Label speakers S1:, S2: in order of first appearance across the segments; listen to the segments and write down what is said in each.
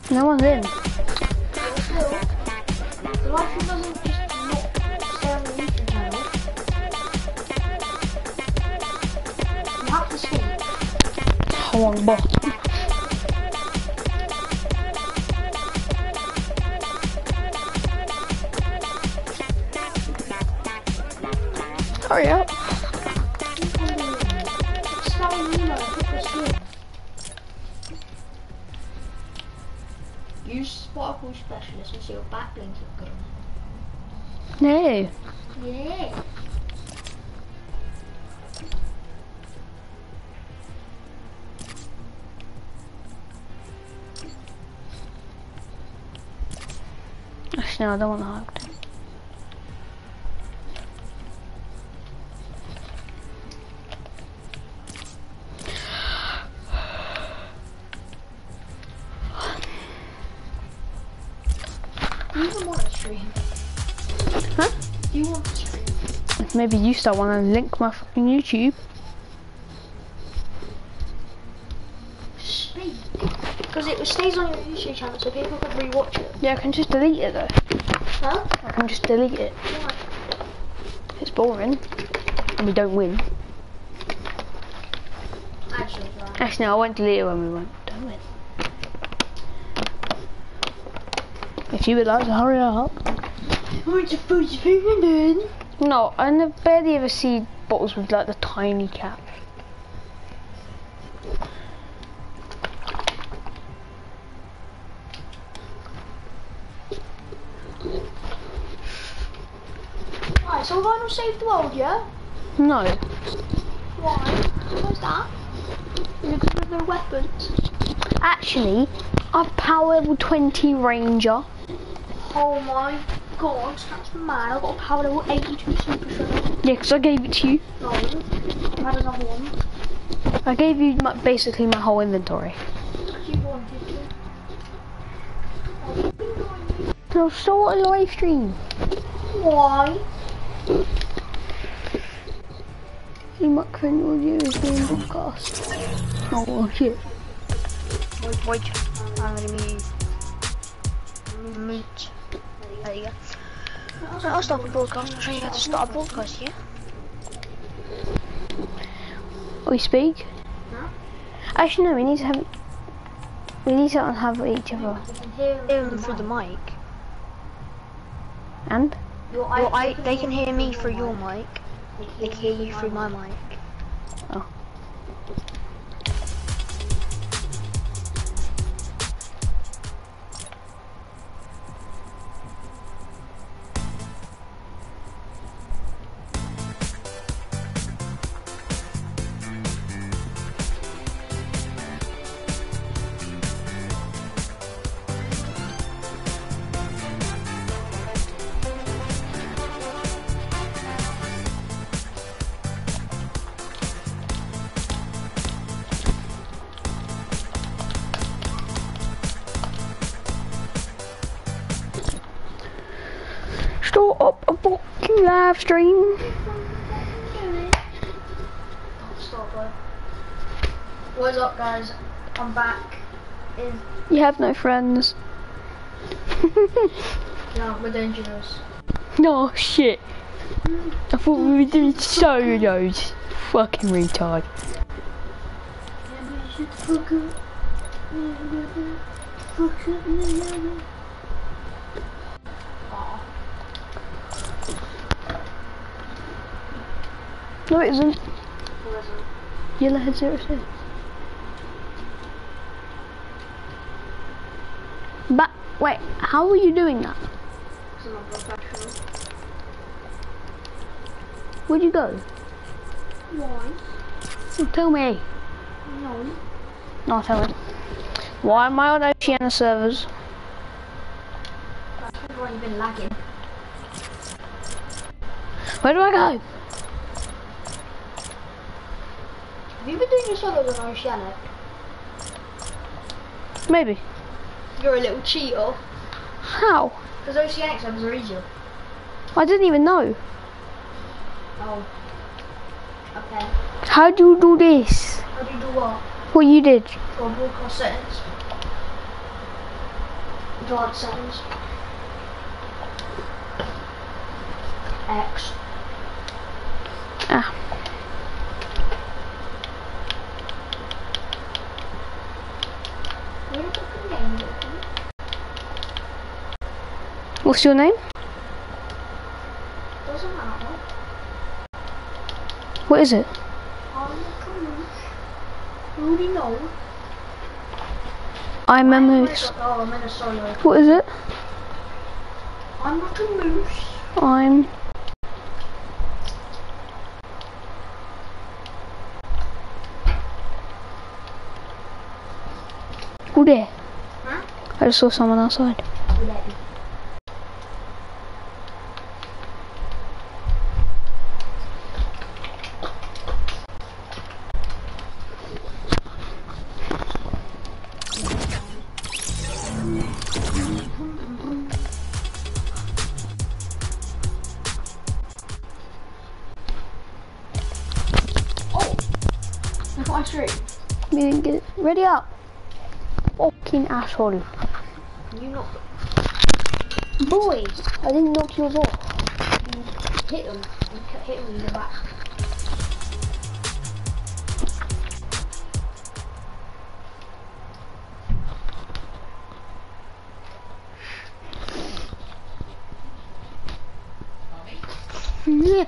S1: No one's in.
S2: Still, the live stream doesn't just not stay on the YouTube channel. You have to speak.
S1: How on bottom? Hurry up.
S2: Use Sparkle Specialist and see your backlinks look good on it.
S1: No.
S2: Yeah.
S1: Actually, no, I don't want the hugged.
S2: Do you even want to stream?
S1: Huh?
S2: Do you want to stream?
S1: Maybe you start one and link my fucking YouTube.
S2: Speak. Because it stays on your YouTube channel so people can rewatch it.
S1: Yeah, I can just delete it though.
S2: Huh?
S1: I can just delete it.
S2: Why?
S1: It's boring. And we don't win.
S2: Actually, right.
S1: Actually, no, I won't delete it when we don't win. If you would like to hurry up.
S2: What's your first finger then?
S1: No, I barely ever see bottles with like the tiny cap.
S2: Alright, so have I not saved the world yet?
S1: No.
S2: Why? Why's that? Because of their weapons.
S1: Actually, I've power level 20 ranger.
S2: Oh my god, that's mad. I've got a power level 82 super shredder.
S1: Yeah, because I gave it to you.
S2: No, I had another one.
S1: I gave you basically my whole inventory.
S2: Because you wanted to.
S1: No, so a live stream.
S2: Why?
S1: You might cringe audio is being podcast. Oh shit.
S3: Wait, I'm gonna be mooch. There you go. I'll start a broadcast. I'll show you how to start a broadcast, yeah?
S1: We speak?
S2: Huh?
S1: Actually no, we need to have each other.
S2: You can hear
S3: Hear them through the mic.
S1: And?
S3: They can hear me through your mic. They can hear you through my mic.
S1: Oh. Start up a fucking live stream.
S2: Stop it. What's up, guys? I'm back.
S1: You have no friends.
S2: No, we're dangerous.
S1: No shit. I thought we were doing solos. Fucking retard. No, it isn't. Yellowhead 06. But wait, how are you doing that?
S2: I'm not professional.
S1: Where'd you go?
S2: Why?
S1: Oh, tell me.
S2: No.
S1: No, tell me. Why am I on Oceania servers?
S2: That's why you've been lagging.
S1: Where do I go?
S2: Have you been doing your solos on Oceanic?
S1: Maybe.
S2: You're a little cheater.
S1: How?
S2: Because Oceanic servers are easier.
S1: I didn't even know.
S2: Oh. Okay.
S1: How do you do this?
S2: How do you do what?
S1: What you did?
S2: Go on broadcast settings. Android settings. X.
S1: Ah.
S2: Where the fucking game is it?
S1: What's your name?
S2: Doesn't matter.
S1: What is it?
S2: I'm a Camus. You already know.
S1: I'm a moose.
S2: Oh, I'm in a solo.
S1: What is it?
S2: I'm not a moose.
S1: I'm... Oh there.
S2: Huh?
S1: I just saw someone outside.
S2: Ready. Look at my stream.
S1: We didn't get it. Ready up. Fucking asshole.
S2: You not
S1: Boy, I didn't knock yours off.
S2: hit him. You hit him in the back.
S1: Yeah.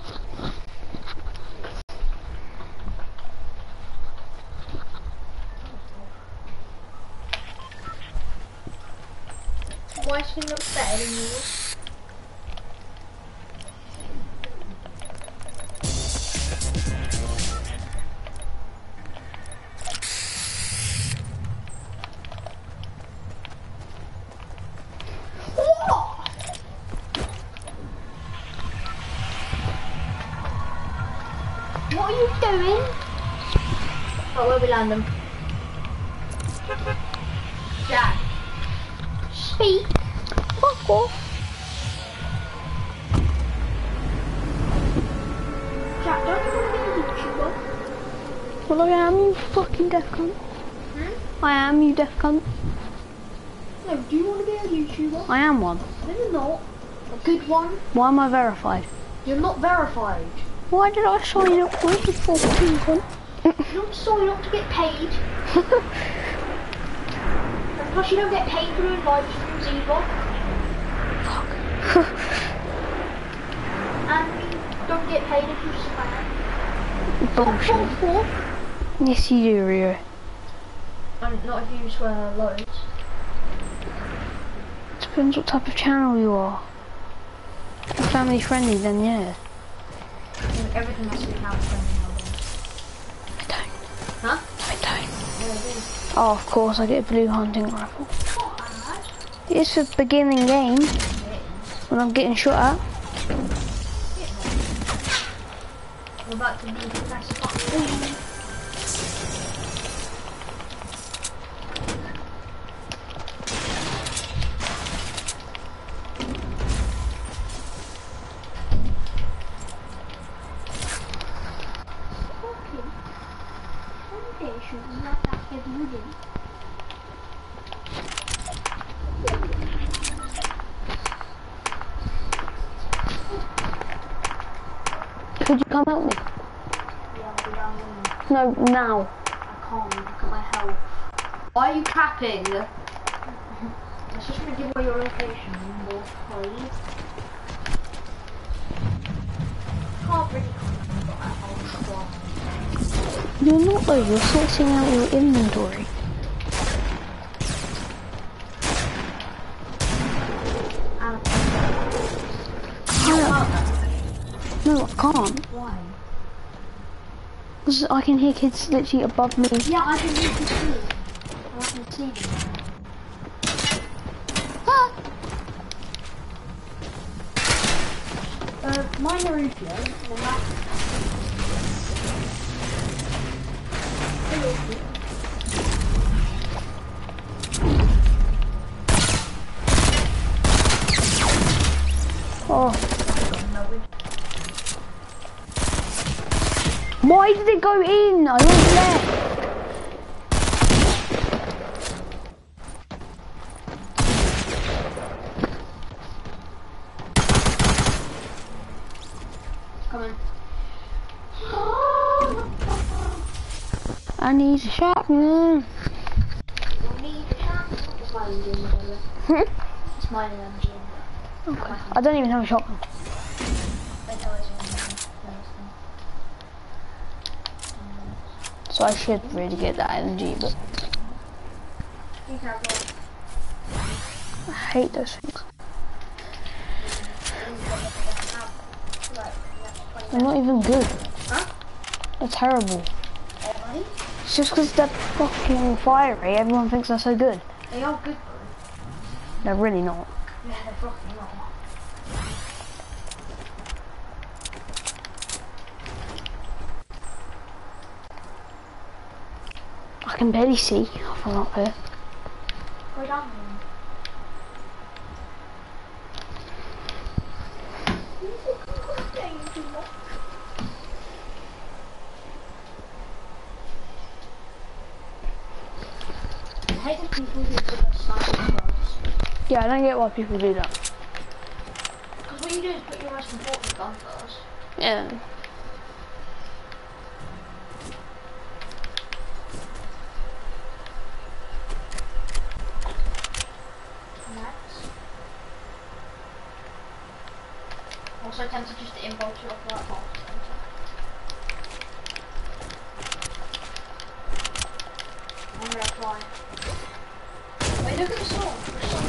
S2: My skin looks better than yours. What are you doing? Oh, where we land them? Jack. Speak.
S1: Fuck off.
S2: Jack, don't you want to be a YouTuber?
S1: Well, I am, you fucking deaf cunt.
S2: Hmm?
S1: I am, you deaf cunt.
S2: No, do you want to be a YouTuber?
S1: I am one.
S2: No, you're not. A good one.
S1: Why am I verified?
S2: You're not verified.
S1: Why did I sign up for you fucking cunt?
S2: You're not sorry not to get paid. And plus you don't get paid for doing live streams either.
S1: Fuck.
S2: And you don't get paid if you spam.
S1: Bullshit.
S2: What?
S1: Yes, you do, Rio.
S2: And not if you swear loads.
S1: Depends what type of channel you are. If you're family friendly, then yeah.
S2: And everything has to be family friendly nowadays.
S1: I don't.
S2: Huh?
S1: I don't.
S2: Yeah, it is.
S1: Oh, of course, I get a blue hunting rifle.
S2: Not bad.
S1: It's a beginning game when I'm getting shot at.
S2: We're about to be Professor Fox.
S1: Could you come help me?
S2: Yeah, I'll be down there.
S1: No, now.
S2: I can't, look at my health. Why are you capping? Let's just give away your location, more please. Can't really but I'll try.
S1: You're not though, you're sorting out your inventory. No, I can't.
S2: Why?
S1: Because I can hear kids literally above me.
S2: Yeah, I can hear you too. I can see them.
S1: Ah!
S2: Mine are Rufio, and that's...
S1: Oh. Why did it go in? I went left. I need a shotgun.
S2: I need a shotgun. It's my engine, by the way. It's my engine.
S1: Okay. I don't even have a shotgun. So I should really get that LMG, but I hate those things. They're not even good.
S2: Huh?
S1: They're terrible. It's just because they're fucking fiery, everyone thinks they're so good.
S2: They are good though.
S1: They're really not.
S2: Yeah, they're fucking not.
S1: I can barely see from up here.
S2: Go down I hate the people who put their sniper guns.
S1: Yeah, I don't get why people do that.
S2: Because what you do is put your most important gun first.
S1: Yeah.
S2: Next. Also tempted just to inbox you off that half center. I'm gonna fly. Wait, look at the storm. The storm.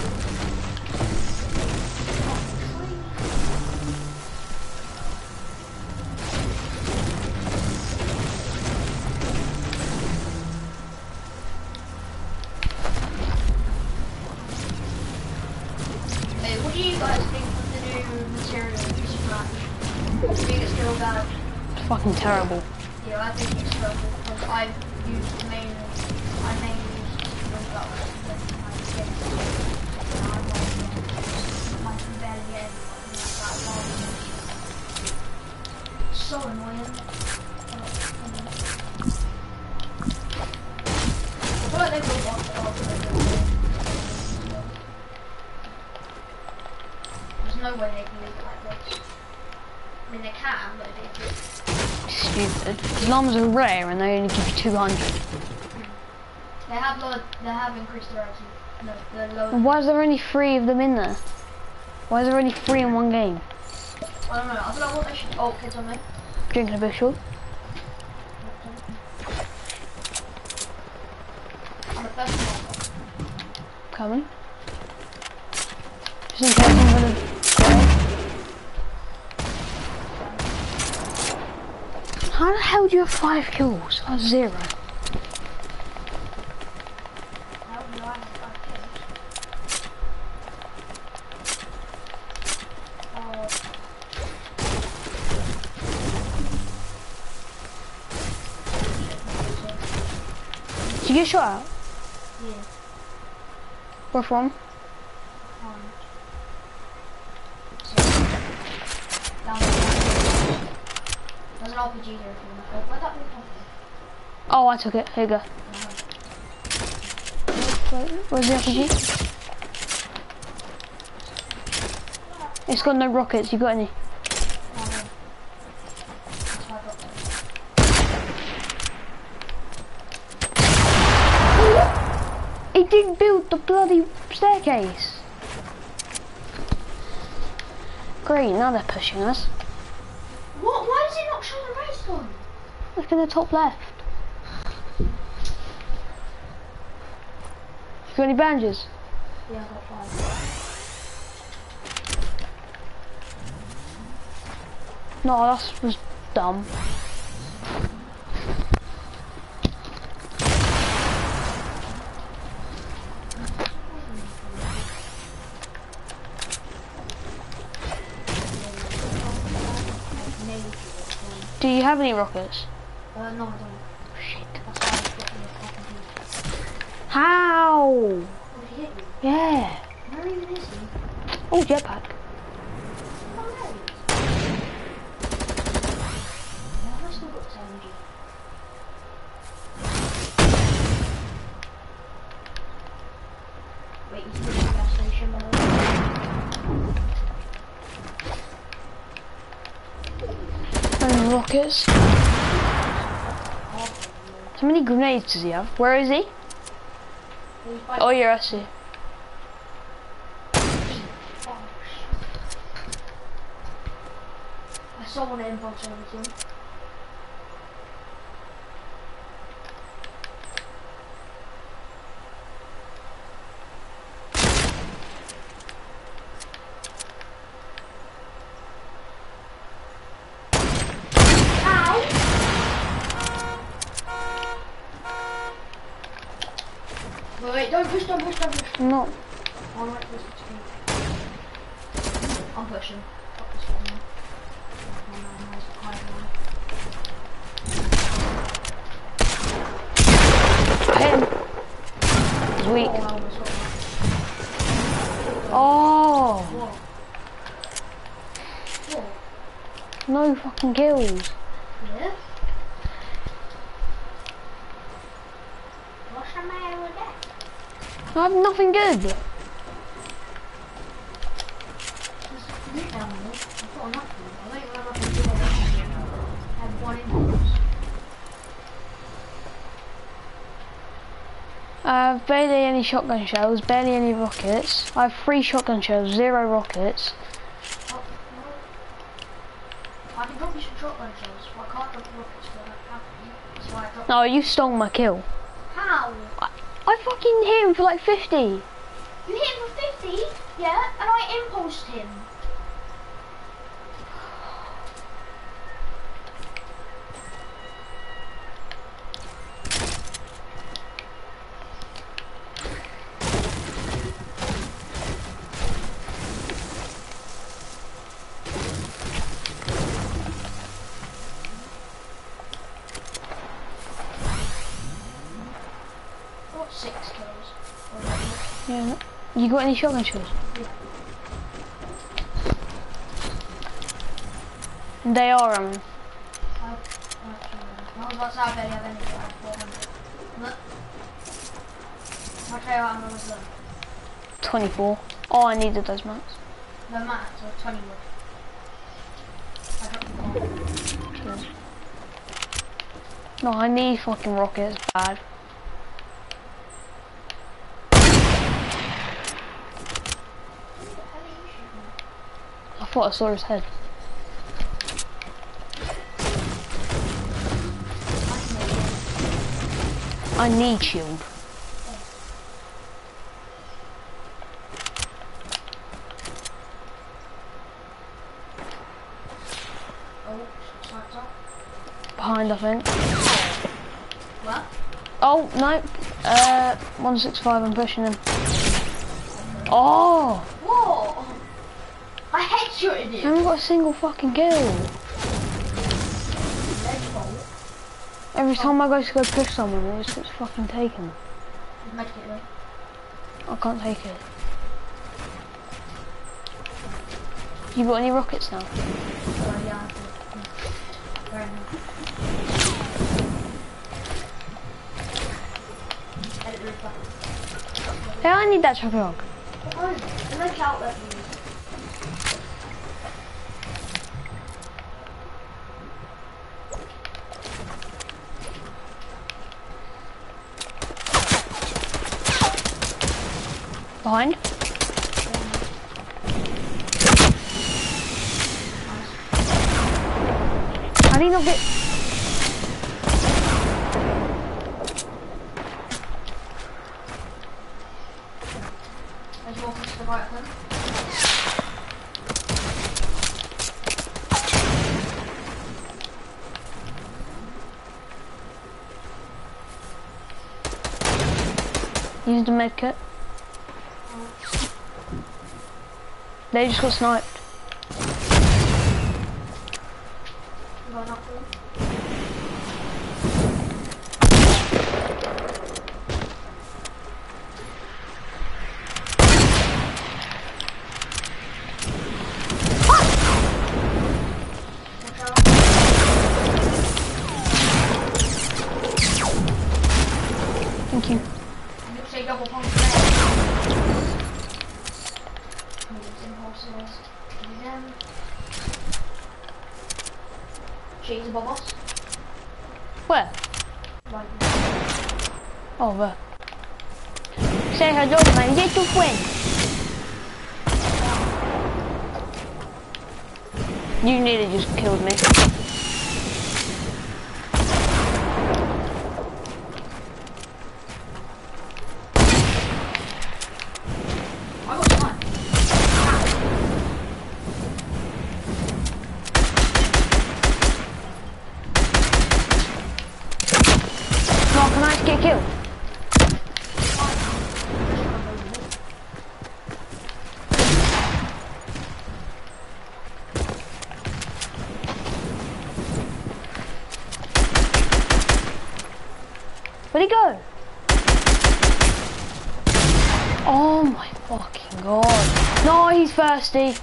S2: Hey, what do you guys think of the new material in this match? Do you think it's still bad?
S1: It's fucking terrible.
S2: Yeah, I think it's terrible because I've used mainly used that one. I can barely get anyone. So annoying. I feel like they will want it off. There's no way they can leave it like this. I mean, they can, but it's
S1: Stupid. As long as they're rare and they only give you 200.
S2: They have increased the rarity. No, they're low.
S1: And why is there only 3 of them in there? Why is there only 3 in one game?
S2: I don't know. I don't know what they should. Oh, kids on me.
S1: Drinking a bushel.
S2: I'm the first one.
S1: Coming. Just in case I'm gonna die. How the hell do you have 5 kills? I have 0.
S2: How do I have 5 kills? Oh.
S1: Did you get shot out?
S2: Yeah.
S1: Where from?
S2: Down there. There's an RPG here if you want. Where'd that be from?
S1: Oh, I took it. Here you go. Where's the RPG? It's got no rockets. You got any? He didn't build the bloody staircase. Great, now they're pushing us.
S2: What? Why does it not show the race gun?
S1: Look in the top left. You got any bandages?
S2: Yeah, I got 5.
S1: No, that was dumb. Do you have any rockets?
S2: No, I don't.
S1: Shit.
S2: That's why I've got the RPG.
S1: How?
S2: Oh, did he hit you?
S1: Yeah.
S2: Where even is he?
S1: Oh, jetpack.
S2: Oh, there he is. Yeah, I've still got this energy. Wait, he's in the gas station, by the way.
S1: And rockets. How many grenades does he have? Where is he?
S2: He's by
S1: Oh yeah, I see.
S2: I saw one impulse over to him. Wait, don't push.
S1: No.
S2: I like this between. I'm pushing. Fuck this one now. Oh no, there's a high one.
S1: Him. He's weak.
S2: Oh, I almost got that.
S1: Oh.
S2: What? What?
S1: No fucking kills.
S2: Yeah? What's the matter with that?
S1: I have nothing good.
S2: You tell me. I've got nothing. I don't even have nothing good on I have one impulse.
S1: I have barely any shotgun shells, barely any rockets. I have 3 shotgun shells, 0 rockets.
S2: Oh, no. I can drop you some shotgun shells, but I can't drop you rockets for that happening. So I drop.
S1: No, you stole my kill.
S2: How?
S1: I fucking hit him for like 50.
S2: You hit him for 50? Yeah? And I impulsed him. Got 6 kills.
S1: Yeah. You got any shotgun shells? They are
S2: I was about to say I barely have any, but I have 400. Look. I'll tell you what I'm almost done.
S1: 24. Oh, I needed those mats.
S2: No matter, so 20 wood. I dropped the bomb.
S1: No, I need fucking rockets bad. I thought I saw his head. I need shield.
S2: Oh, snipes up.
S1: Behind, I think.
S2: What?
S1: Oh, no. 165, I'm pushing him. Oh!
S2: Whoa! I headshotted
S1: I
S2: you!
S1: haven't got a single fucking kill. Every time I go to go push someone, it just gets fucking taken. I can't take it. You got any rockets now?
S2: Oh, yeah, very nice.
S1: Yeah, I need that chopper hog.
S2: Oh, the red outlet.
S1: Behind. How do you not get...
S2: There's more to the right of them.
S1: Use the med kit. They just got sniped.
S2: Going up for them.
S1: Thank you.
S2: You say double pump there. Impulses. Them. She's above us.
S1: Where?
S2: Right.
S1: Oh, there. Say hello, my little friend. You nearly just killed me.
S2: I got one.
S1: No, can I get killed? Where'd he go? Oh my fucking god. No, he's thirsty.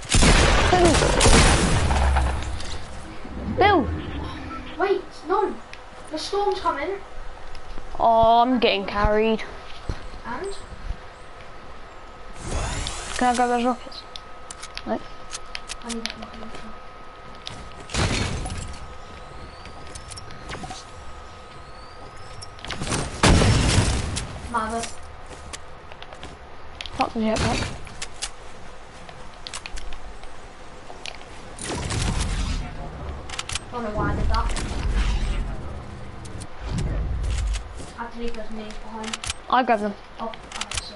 S1: Bill.
S2: Wait, no. The storm's coming.
S1: Oh, I'm getting carried.
S2: And?
S1: Can I grab those rockets? No.
S2: I need that rocket launcher. Mother.
S1: Fuck the jetpack.
S2: I don't know why I did that. I had to leave those minis behind.
S1: I grab them.
S2: Oh, alright, so.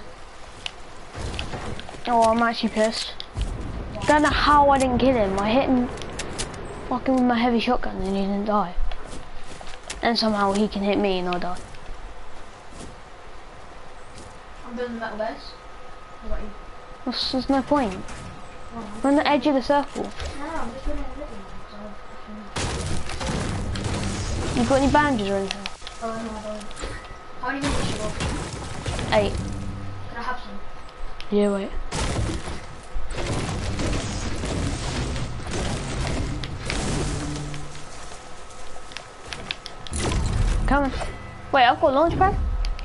S1: Oh, I'm actually pissed. Don't know how I didn't kill him. I hit him fucking with my heavy shotgun and he didn't die. And somehow he can hit me and I die.
S2: I'm building metal base. What about you?
S1: There's no point. We're on the edge of the circle.
S2: No, I'm just building a little one.
S1: You got any bandages or anything?
S2: Oh, no, I don't. How many minutes you got?
S1: 8.
S2: Can I have some?
S1: Yeah, wait. Coming. Wait, I've got a launch pad?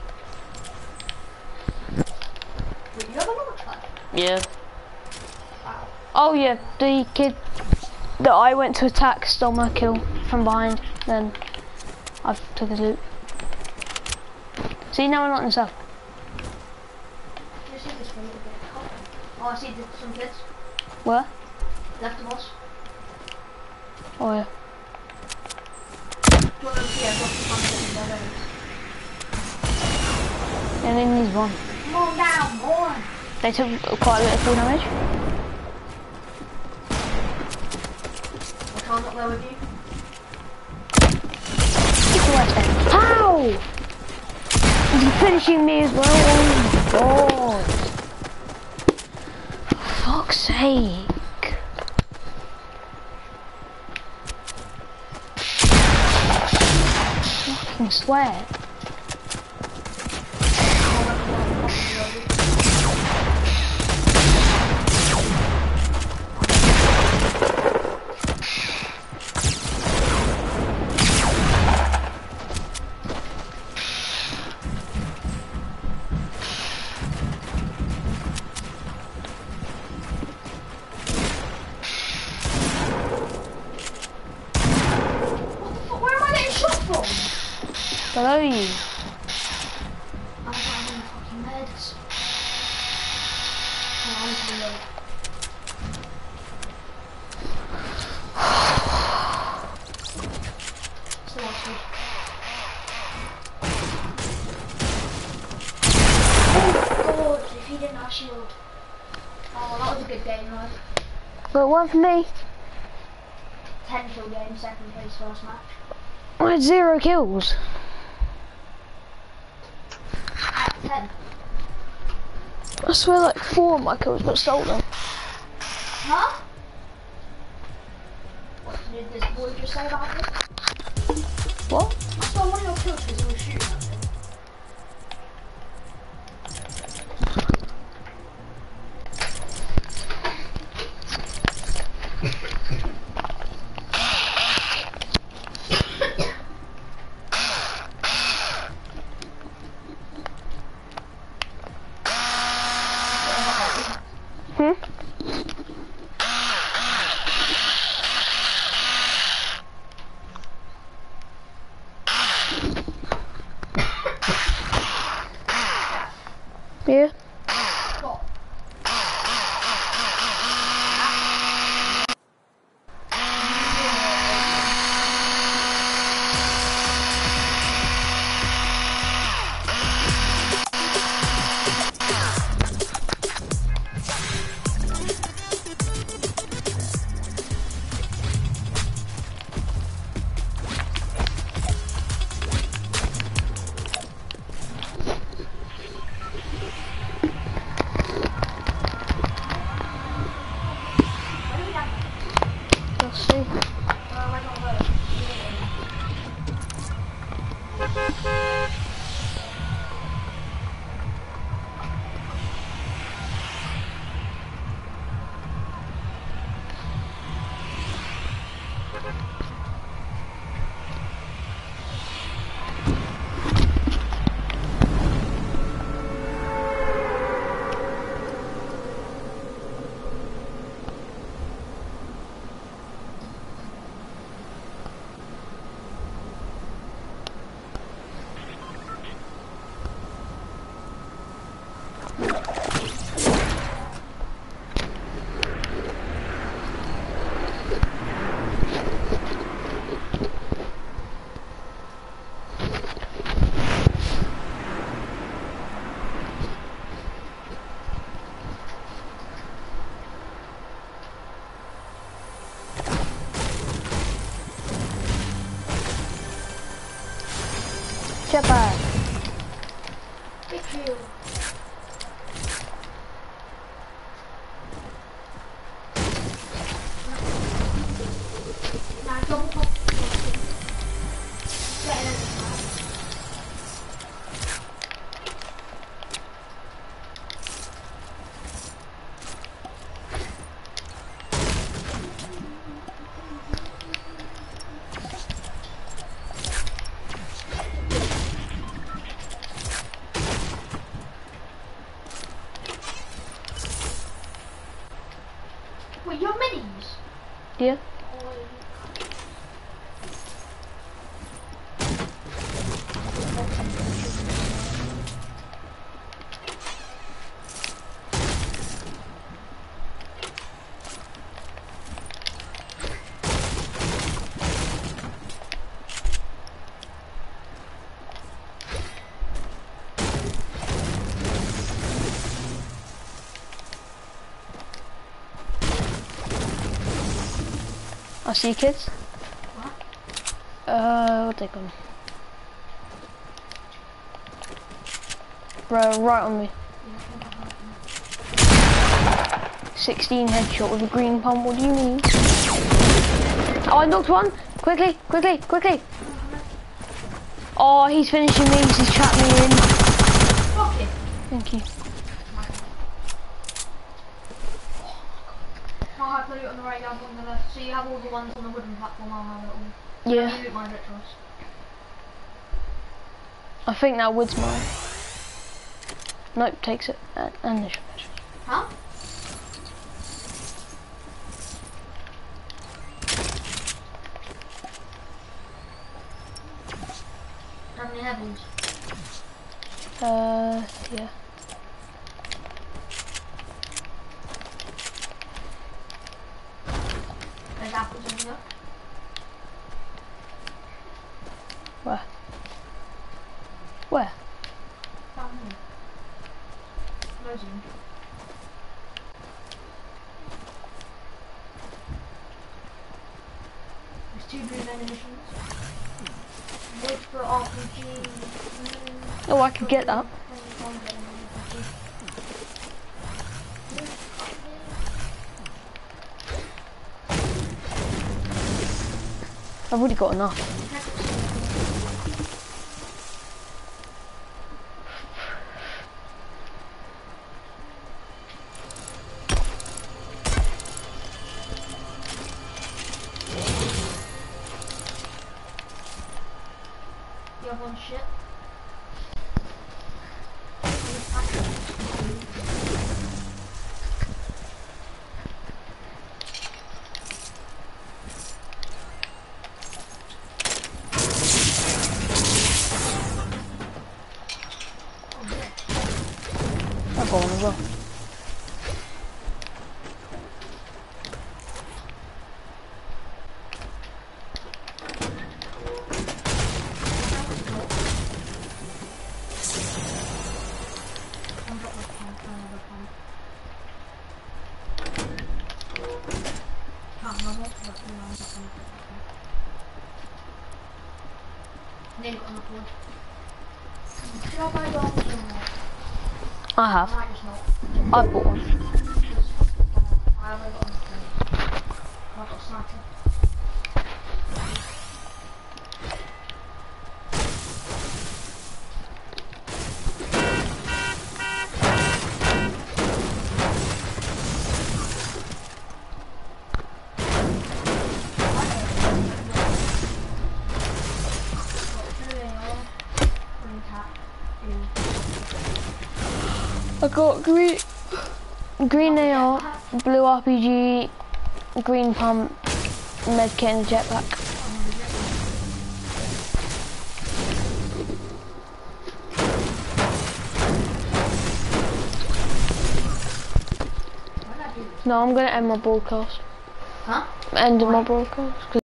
S2: Wait, you have a launch pad?
S1: Yeah.
S2: Wow.
S1: Oh yeah, the kid that I went to attack stole my kill from behind, then I took his loot. See, now we're not in the south.
S2: You see this for a little bit. Oh, I see some kids.
S1: Where?
S2: Left of us.
S1: Oh yeah.
S2: Well, yeah, got the fun already.
S1: Yeah, they need one.
S2: Come on down, boy.
S1: They took quite a bit of full damage.
S2: I'll try not there with you.
S1: How? He's finishing me as well. Oh my god. For fuck's sake. Fucking swear.
S2: Where am I getting shot from?
S1: Below you.
S2: I'm in the fucking meds. Oh, I'm too late. Still on speed. Oh god, if he didn't have shield. Oh, that was a good game, right?
S1: Got one for me.
S2: 10 kill game, second place, first match.
S1: I had 0 kills.
S2: At 10.
S1: I swear like 4 of my kills got stolen.
S2: Huh? What did this boy just say about it?
S1: What?
S2: I stole one of your kills because he was shooting at me.
S1: Hmm? Yeah.
S2: Stop.
S1: Let's see. Jetpack.
S2: Big kill. Nah, double pop. Get in. Wait, you have minis?
S1: Yeah. I see kids.
S2: What?
S1: What they call? Right on me. 16 headshot with a green pump. What do you mean? Oh, I knocked one. Quickly, quickly, quickly. Oh, he's finishing me. He's trapped me in.
S2: Fuck it.
S1: Thank you.
S2: I put it on the right, you have one on the left. So you have all the ones on the wooden platform, I'll have it all.
S1: Yeah.
S2: You loot mine, Retros.
S1: I think that wood's mine. Nope, takes it. And this.
S2: Huh? How many levels?
S1: Yeah.
S2: There's apples in here.
S1: Where? Where?
S2: Down here. Loads of them. There's 2 blue ammunitions. Wood for RPG.
S1: Oh, I could get that. I've already got enough.
S2: You have one ship.
S1: got one as well.
S2: Then got enough wood. Should I buy dogs or not?
S1: I have.
S2: I might just not.
S1: I bought one.
S2: I haven't got enough wood. I've got a sniper.
S1: I got green AR, blue RPG, green pump, medkit and jetpack. No, I'm gonna end my broadcast.
S2: Huh?
S1: Ending my broadcast.